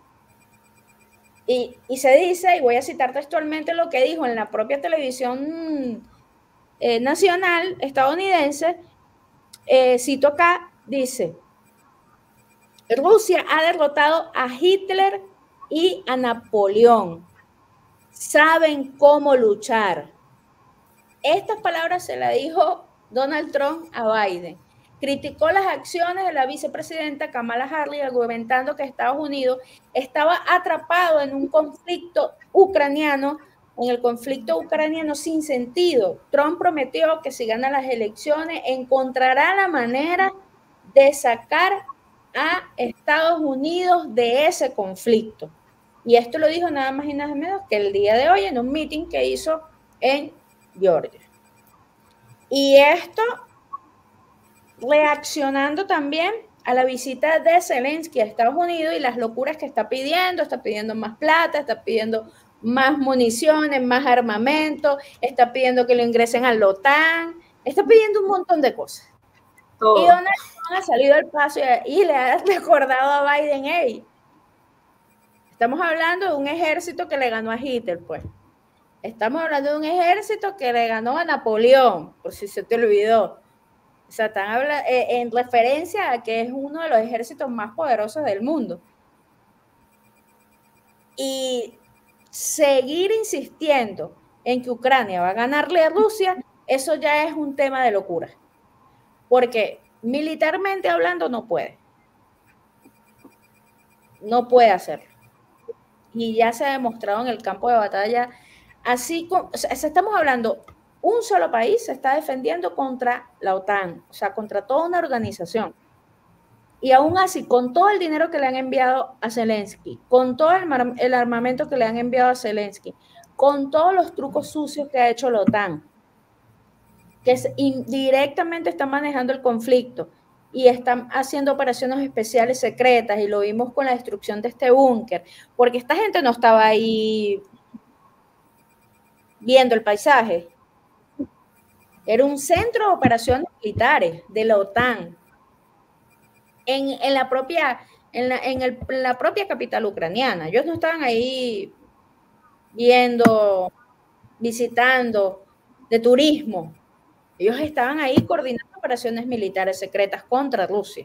y se dice, y voy a citar textualmente lo que dijo en la propia televisión nacional estadounidense, cito acá, dice: Rusia ha derrotado a Hitler y a Napoleón. Saben cómo luchar. Estas palabras se las dijo Donald Trump a Biden. Criticó las acciones de la vicepresidenta Kamala Harris, argumentando que Estados Unidos estaba atrapado en un conflicto ucraniano, sin sentido. Trump prometió que si gana las elecciones encontrará la manera de sacar a Estados Unidos de ese conflicto. Y esto lo dijo nada más y nada menos que el día de hoy en un meeting que hizo en Georgia. Y esto reaccionando también a la visita de Zelensky a Estados Unidos y las locuras que está pidiendo más plata, está pidiendo más municiones, más armamento, está pidiendo que lo ingresen a la OTAN, está pidiendo un montón de cosas. Todo. Y Donald Trump ha salido al paso y le ha recordado a Biden, hey, estamos hablando de un ejército que le ganó a Hitler, pues. Estamos hablando de un ejército que le ganó a Napoleón, por si se te olvidó. O sea, están hablando en referencia a que es uno de los ejércitos más poderosos del mundo. Y seguir insistiendo en que Ucrania va a ganarle a Rusia, eso ya es un tema de locura. Porque militarmente hablando no puede. No puede hacerlo. Y ya se ha demostrado en el campo de batalla, así como, o sea, estamos hablando, un solo país se está defendiendo contra la OTAN, o sea, contra toda una organización. Y aún así, con todo el dinero que le han enviado a Zelensky, con todo el armamento que le han enviado a Zelensky, con todos los trucos sucios que ha hecho la OTAN, que indirectamente están manejando el conflicto y están haciendo operaciones especiales secretas, y lo vimos con la destrucción de este búnker, porque esta gente no estaba ahí viendo el paisaje. Era un centro de operaciones militares de la OTAN en la propia capital ucraniana. Ellos no estaban ahí viendo, visitando de turismo. Ellos estaban ahí coordinando operaciones militares secretas contra Rusia.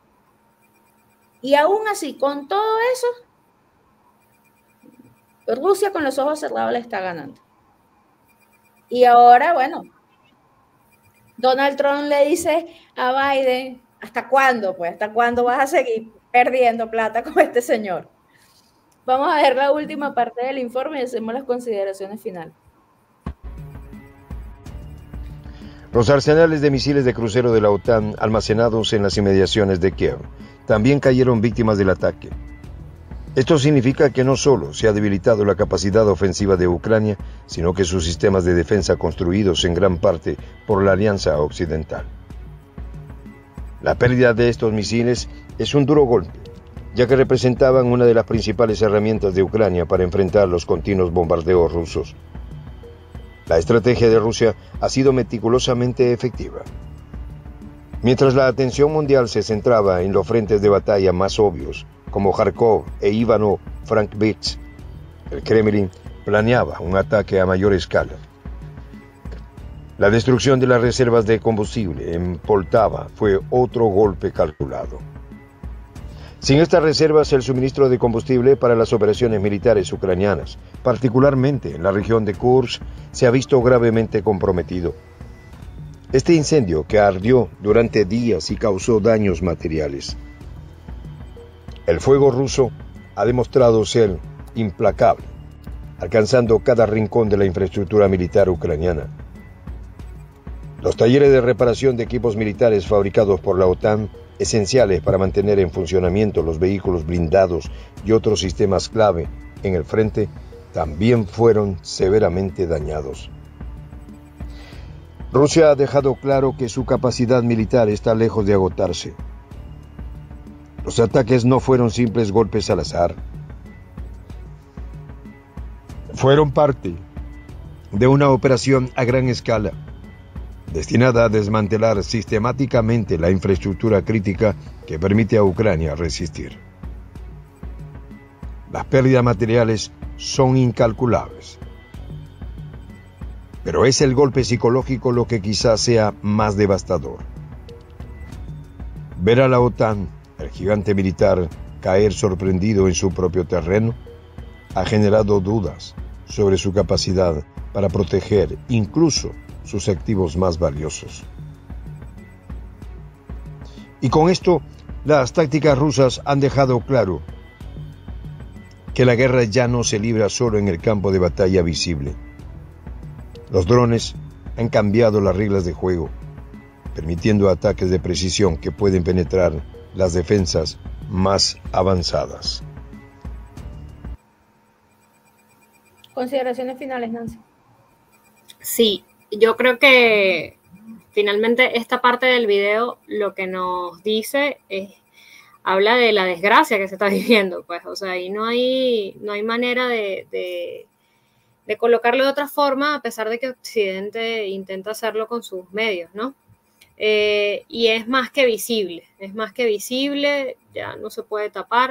Y aún así, con todo eso, Rusia con los ojos cerrados le está ganando. Y ahora, bueno, Donald Trump le dice a Biden, ¿hasta cuándo? Pues, ¿hasta cuándo vas a seguir perdiendo plata con este señor? Vamos a ver la última parte del informe y hacemos las consideraciones finales. Los arsenales de misiles de crucero de la OTAN almacenados en las inmediaciones de Kiev también cayeron víctimas del ataque. Esto significa que no solo se ha debilitado la capacidad ofensiva de Ucrania, sino que sus sistemas de defensa construidos en gran parte por la Alianza Occidental. La pérdida de estos misiles es un duro golpe, ya que representaban una de las principales herramientas de Ucrania para enfrentar los continuos bombardeos rusos. La estrategia de Rusia ha sido meticulosamente efectiva. Mientras la atención mundial se centraba en los frentes de batalla más obvios, como Kharkov e Ivano-Frankivsk, el Kremlin planeaba un ataque a mayor escala. La destrucción de las reservas de combustible en Poltava fue otro golpe calculado. Sin estas reservas, el suministro de combustible para las operaciones militares ucranianas, particularmente en la región de Kursk, se ha visto gravemente comprometido. Este incendio, que ardió durante días y causó daños materiales. El fuego ruso ha demostrado ser implacable, alcanzando cada rincón de la infraestructura militar ucraniana. Los talleres de reparación de equipos militares fabricados por la OTAN, esenciales para mantener en funcionamiento los vehículos blindados y otros sistemas clave en el frente, también fueron severamente dañados. Rusia ha dejado claro que su capacidad militar está lejos de agotarse. Los ataques no fueron simples golpes al azar. Fueron parte de una operación a gran escala, destinada a desmantelar sistemáticamente la infraestructura crítica que permite a Ucrania resistir. Las pérdidas materiales son incalculables, pero es el golpe psicológico lo que quizás sea más devastador. Ver a la OTAN, el gigante militar, caer sorprendido en su propio terreno, ha generado dudas sobre su capacidad para proteger incluso sus activos más valiosos. Y con esto, las tácticas rusas han dejado claro que la guerra ya no se libra solo en el campo de batalla visible. Los drones han cambiado las reglas de juego, permitiendo ataques de precisión que pueden penetrar las defensas más avanzadas. Consideraciones finales, Nancy. Sí, yo creo que finalmente esta parte del video lo que nos dice es, habla de la desgracia que se está viviendo, pues, o sea, ahí no hay manera de colocarlo de otra forma, a pesar de que Occidente intenta hacerlo con sus medios, ¿no? Y es más que visible, ya no se puede tapar.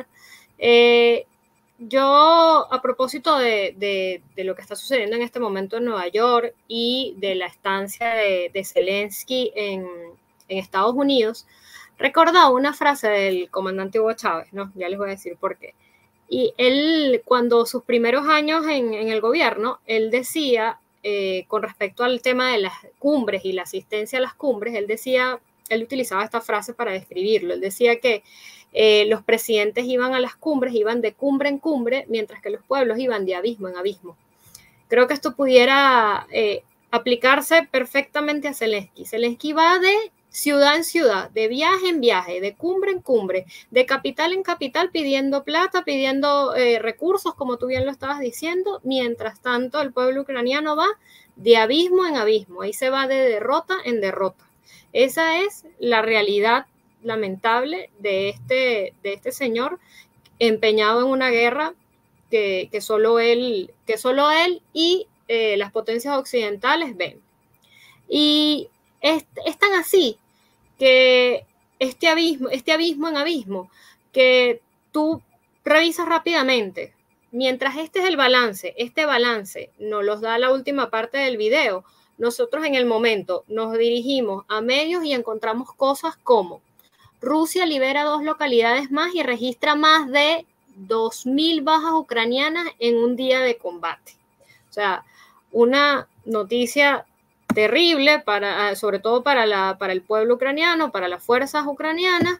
Yo, a propósito de lo que está sucediendo en este momento en Nueva York y de la estancia de Zelensky en Estados Unidos, recordaba una frase del comandante Hugo Chávez, ¿no? Ya les voy a decir por qué. Y él, cuando sus primeros años en el gobierno, él decía, con respecto al tema de las cumbres y la asistencia a las cumbres, él utilizaba esta frase para describirlo. Él decía que los presidentes iban a las cumbres, iban de cumbre en cumbre, mientras que los pueblos iban de abismo en abismo. Creo que esto pudiera aplicarse perfectamente a Zelensky. Zelensky va de ciudad en ciudad, de viaje en viaje, de cumbre en cumbre, de capital en capital, pidiendo plata, pidiendo recursos, como tú bien lo estabas diciendo. Mientras tanto, el pueblo ucraniano va de abismo en abismo, ahí se va de derrota en derrota. Esa es la realidad lamentable de este señor empeñado en una guerra que solo él y las potencias occidentales ven. Y es tan así que este abismo en abismo, que tú revisas rápidamente, mientras este es el balance, este balance nos los da la última parte del video, nosotros en el momento nos dirigimos a medios y encontramos cosas como: Rusia libera 2 localidades más y registra más de 2.000 bajas ucranianas en un día de combate. O sea, una noticia terrible, sobre todo para el pueblo ucraniano, para las fuerzas ucranianas,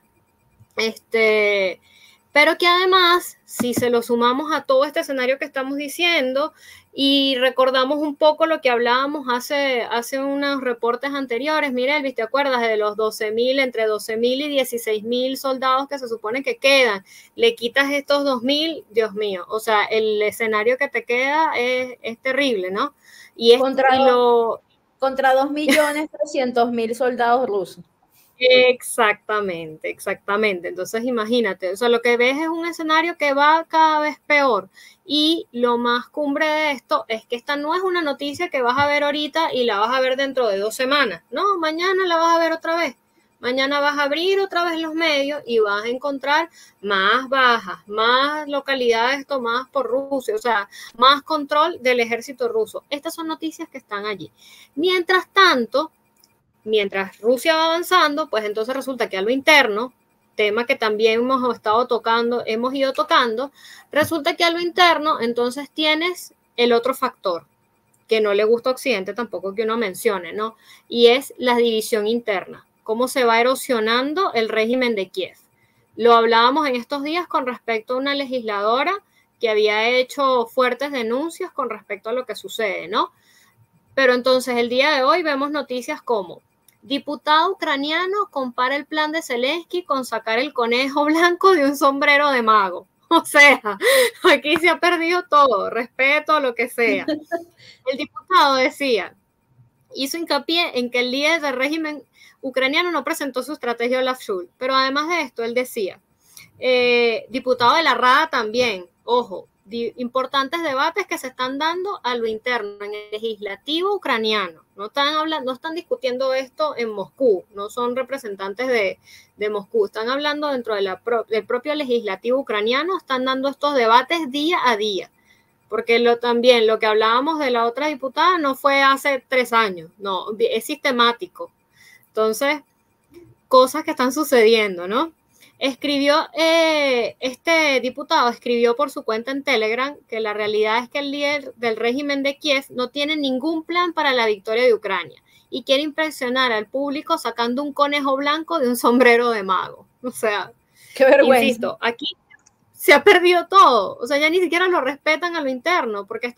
pero que además, si se lo sumamos a todo este escenario que estamos diciendo y recordamos un poco lo que hablábamos hace unos reportes anteriores, mira, Elvis, ¿te acuerdas de los 12.000, entre 12.000 y 16.000 soldados que se supone que quedan? Le quitas estos 2.000, Dios mío, o sea, el escenario que te queda es terrible, ¿no? Y es contra 2.300.000 soldados rusos. Exactamente. Entonces, imagínate, o sea, lo que ves es un escenario que va cada vez peor. Y lo más cumbre de esto es que esta no es una noticia que vas a ver ahorita y la vas a ver dentro de 2 semanas. No, mañana la vas a ver otra vez. Mañana vas a abrir otra vez los medios y vas a encontrar más bajas, más localidades tomadas por Rusia, o sea, más control del ejército ruso. Estas son noticias que están allí. Mientras tanto, mientras Rusia va avanzando, pues entonces resulta que a lo interno, tema que también hemos ido tocando, resulta que a lo interno entonces tienes el otro factor que no le gusta a Occidente tampoco que uno mencione, ¿no? Y es la división interna, cómo se va erosionando el régimen de Kiev. Lo hablábamos en estos días con respecto a una legisladora que había hecho fuertes denuncias con respecto a lo que sucede, ¿no? Pero entonces el día de hoy vemos noticias como diputado ucraniano compara el plan de Zelensky con sacar el conejo blanco de un sombrero de mago. O sea, aquí se ha perdido todo, respeto, lo que sea. El diputado decía, hizo hincapié en que el líder del régimen ucraniano no presentó su estrategia Olaf Scholz, pero además de esto, él decía, diputado de la Rada también, ojo, importantes debates que se están dando a lo interno en el legislativo ucraniano. No están discutiendo esto en Moscú, no son representantes de Moscú, están hablando dentro de del propio legislativo ucraniano, están dando estos debates día a día. Porque también lo que hablábamos de la otra diputada no fue hace 3 años, no, es sistemático. Entonces, cosas que están sucediendo, ¿no? Este diputado escribió por su cuenta en Telegram que la realidad es que el líder del régimen de Kiev no tiene ningún plan para la victoria de Ucrania y quiere impresionar al público sacando un conejo blanco de un sombrero de mago. O sea, qué vergüenza. Insisto, aquí se ha perdido todo. O sea, ya ni siquiera lo respetan a lo interno, porque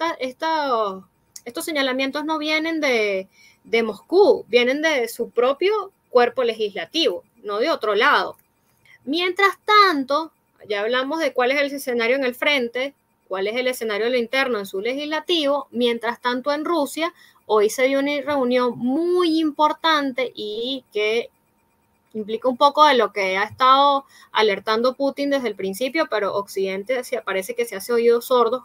estos señalamientos no vienen de Moscú, vienen de su propio cuerpo legislativo, no de otro lado. Mientras tanto, ya hablamos de cuál es el escenario en el frente, cuál es el escenario en lo interno en su legislativo. Mientras tanto, en Rusia, hoy se dio una reunión muy importante y que implica un poco de lo que ha estado alertando Putin desde el principio, pero Occidente parece que se hace oídos sordos.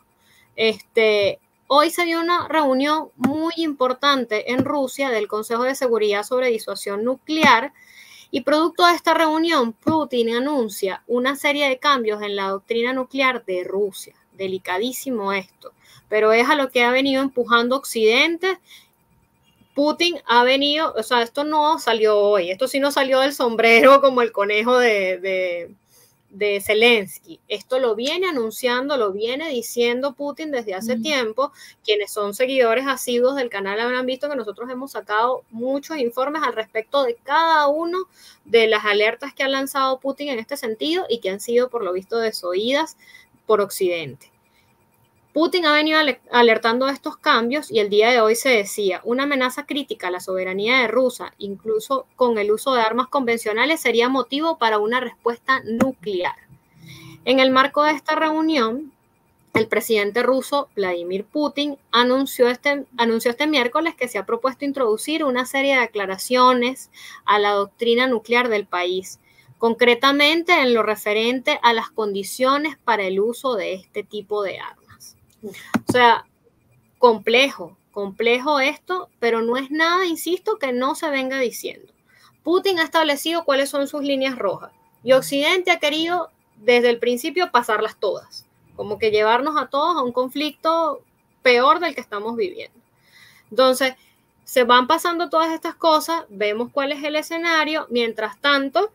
Hoy se dio una reunión muy importante en Rusia del Consejo de Seguridad sobre Disuasión Nuclear, y producto de esta reunión, Putin anuncia una serie de cambios en la doctrina nuclear de Rusia. Delicadísimo esto, pero es a lo que ha venido empujando Occidente. Putin ha venido, o sea, esto no salió hoy, esto sí no salió del sombrero como el conejo de Zelensky. Esto lo viene anunciando, lo viene diciendo Putin desde hace tiempo. Quienes son seguidores asiduos del canal habrán visto que nosotros hemos sacado muchos informes al respecto de cada uno de las alertas que ha lanzado Putin en este sentido y que han sido, por lo visto, desoídas por Occidente. Putin ha venido alertando de estos cambios y el día de hoy se decía, una amenaza crítica a la soberanía de Rusia, incluso con el uso de armas convencionales, sería motivo para una respuesta nuclear. En el marco de esta reunión, el presidente ruso Vladimir Putin anunció este miércoles que se ha propuesto introducir una serie de aclaraciones a la doctrina nuclear del país, concretamente en lo referente a las condiciones para el uso de este tipo de armas. O sea, complejo esto, pero no es nada, insisto, que no se venga diciendo. Putin ha establecido cuáles son sus líneas rojas y Occidente ha querido desde el principio pasarlas todas, como que llevarnos a todos a un conflicto peor del que estamos viviendo. Entonces, se van pasando todas estas cosas, vemos cuál es el escenario. Mientras tanto,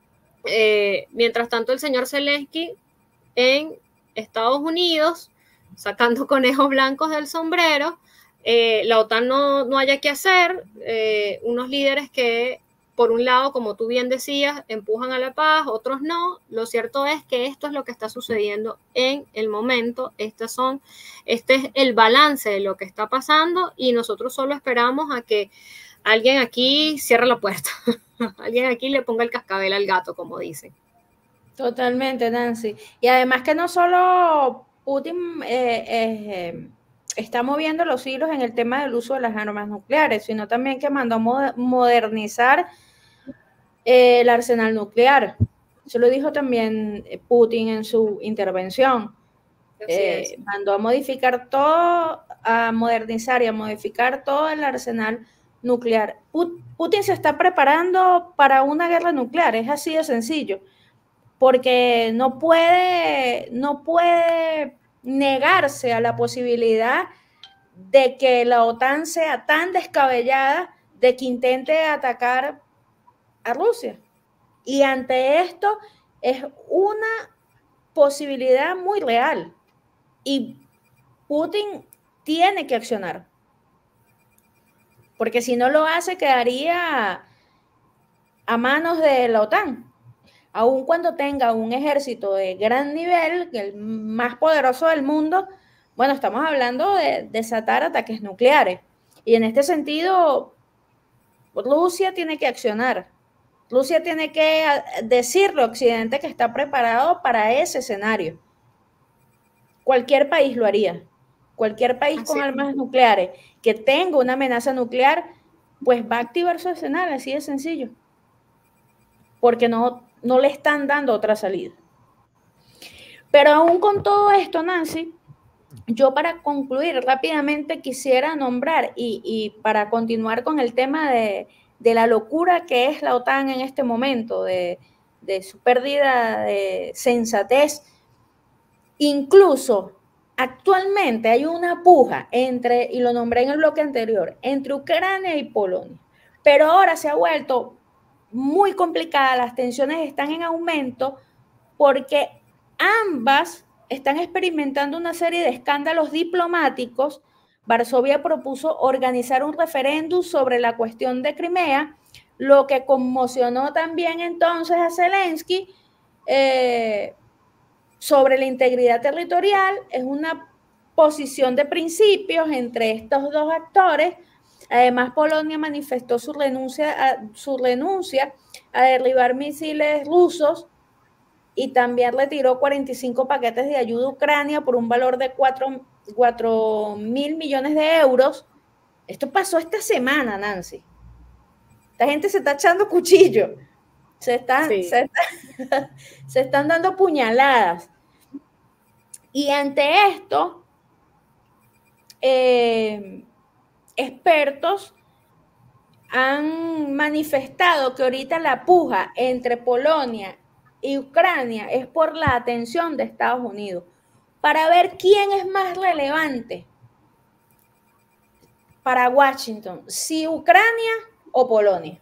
el señor Zelensky en Estados Unidos sacando conejos blancos del sombrero, la OTAN no haya que hacer, unos líderes que, por un lado, como tú bien decías, empujan a la paz, otros no. Lo cierto es que esto es lo que está sucediendo en el momento, este es el balance de lo que está pasando y nosotros solo esperamos a que alguien aquí cierre la puerta, alguien aquí le ponga el cascabel al gato, como dicen. Totalmente, Nancy. Y además que no solo Putin está moviendo los hilos en el tema del uso de las armas nucleares, sino también que mandó modernizar el arsenal nuclear. Eso lo dijo también Putin en su intervención. Mandó a modificar todo, a modernizar y a modificar todo el arsenal nuclear. Putin se está preparando para una guerra nuclear, es así de sencillo, porque no puede negarse a la posibilidad de que la OTAN sea tan descabellada de que intente atacar a Rusia. Y ante esto es una posibilidad muy real. Y Putin tiene que accionar. Porque si no lo hace, quedaría a manos de la OTAN. Aun cuando tenga un ejército de gran nivel, el más poderoso del mundo, bueno, estamos hablando de desatar ataques nucleares. Y en este sentido, Rusia tiene que accionar. Rusia tiene que decirle a Occidente que está preparado para ese escenario. Cualquier país lo haría. Cualquier país con armas nucleares que tenga una amenaza nuclear, pues va a activar su escenario, así de sencillo. Porque no le están dando otra salida. Pero aún con todo esto, Nancy, yo para concluir rápidamente quisiera nombrar y para continuar con el tema de la locura que es la OTAN en este momento, de su pérdida de sensatez. Incluso actualmente hay una puja entre, y lo nombré en el bloque anterior, entre Ucrania y Polonia. Pero ahora se ha vuelto muy complicada, las tensiones están en aumento porque ambas están experimentando una serie de escándalos diplomáticos. Varsovia propuso organizar un referéndum sobre la cuestión de Crimea, lo que conmocionó también entonces a Zelensky sobre la integridad territorial. Es una posición de principios entre estos dos actores. Además, Polonia manifestó su renuncia a derribar misiles rusos y también retiró 45 paquetes de ayuda a Ucrania por un valor de 4.000 millones de euros. Esto pasó esta semana, Nancy. Esta gente se está echando cuchillo. Se están dando puñaladas. Y ante esto, expertos han manifestado que ahorita la puja entre Polonia y Ucrania es por la atención de Estados Unidos, para ver quién es más relevante para Washington, si Ucrania o Polonia.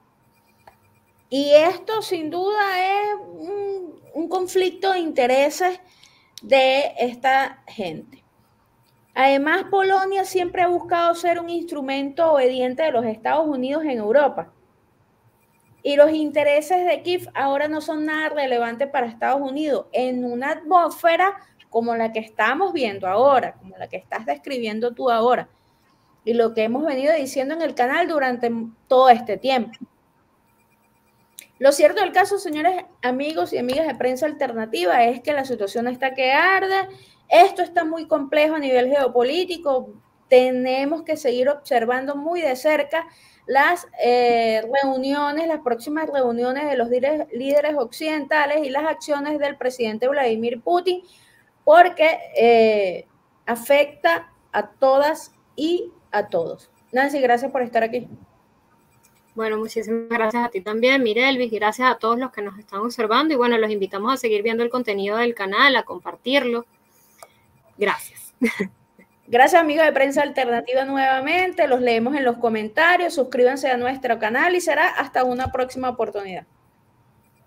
Y esto sin duda es un conflicto de intereses de esta gente. Además, Polonia siempre ha buscado ser un instrumento obediente de los Estados Unidos en Europa. Y los intereses de Kiev ahora no son nada relevantes para Estados Unidos en una atmósfera como la que estamos viendo ahora, como la que estás describiendo tú ahora, y lo que hemos venido diciendo en el canal durante todo este tiempo. Lo cierto del caso, señores amigos y amigas de Prensa Alternativa, es que la situación está que arde. Esto está muy complejo a nivel geopolítico. Tenemos que seguir observando muy de cerca las reuniones, las próximas reuniones de los líderes occidentales y las acciones del presidente Vladimir Putin, porque afecta a todas y a todos. Nancy, gracias por estar aquí. Bueno, muchísimas gracias a ti también, Mirelvis, gracias a todos los que nos están observando y bueno, los invitamos a seguir viendo el contenido del canal, a compartirlo. Gracias. Gracias, amigos de Prensa Alternativa, nuevamente. Los leemos en los comentarios. Suscríbanse a nuestro canal y será hasta una próxima oportunidad.